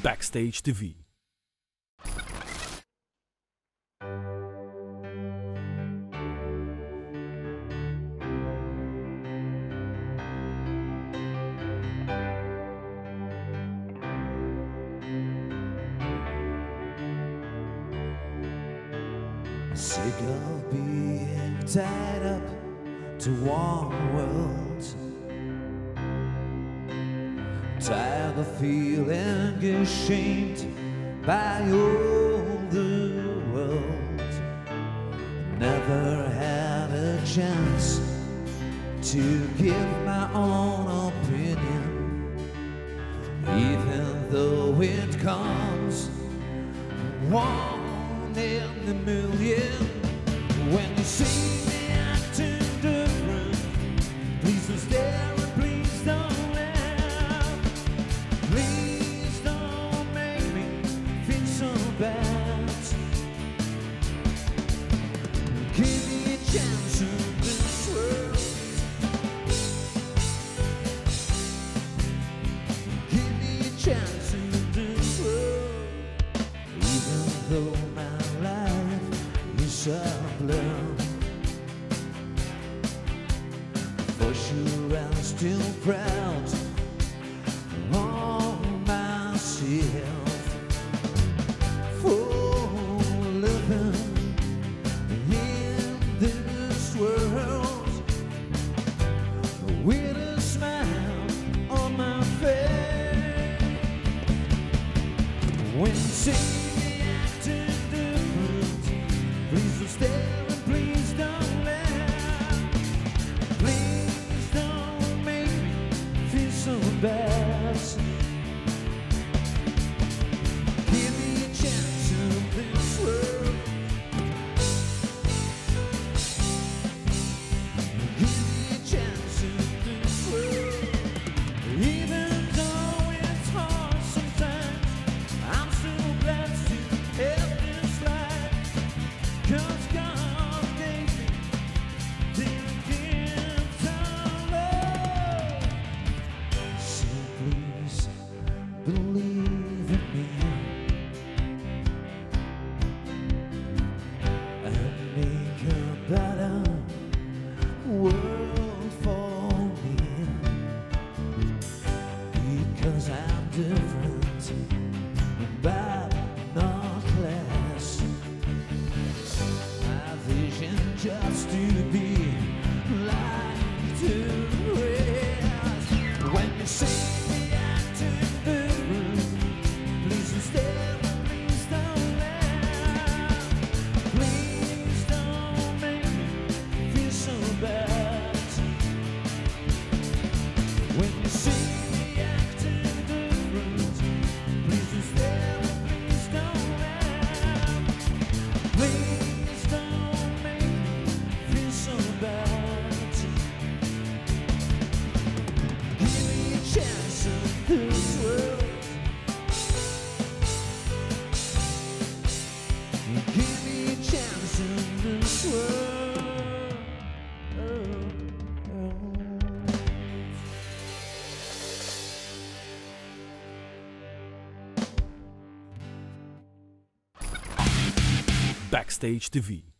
Backstage TV. Sick of being tied up to one world, tired of feeling ashamed by all the world. Never had a chance to give my own opinion, even though it comes one in a million. When you see me acting different, please don't stare and please don't laugh. Please don't make me feel so bad. Give me a chance in this world. Give me a chance in this world. Even though my life is a blur, for sure I'm still proud of myself for living in this world with a smile on my face. When you see me acting different, please don't stare and please don't laugh. Please don't make me feel so bad. Give me a chance in this world. Give me a chance in this world. Even though it's hard sometimes, I'm still blessed to have this life. 'Cause God gave me the gift of love. So please believe in me and make a better world for me. Because I'm different, but not less. My vision just to be like the rest. When you see me acting different, please don't stare, please don't laugh. Please don't make me feel so bad. When you see me acting different, please don't stare, please don't laugh. Please don't make me feel so bad. Give me a chance in this world. Give me a chance in this world. Backstage TV.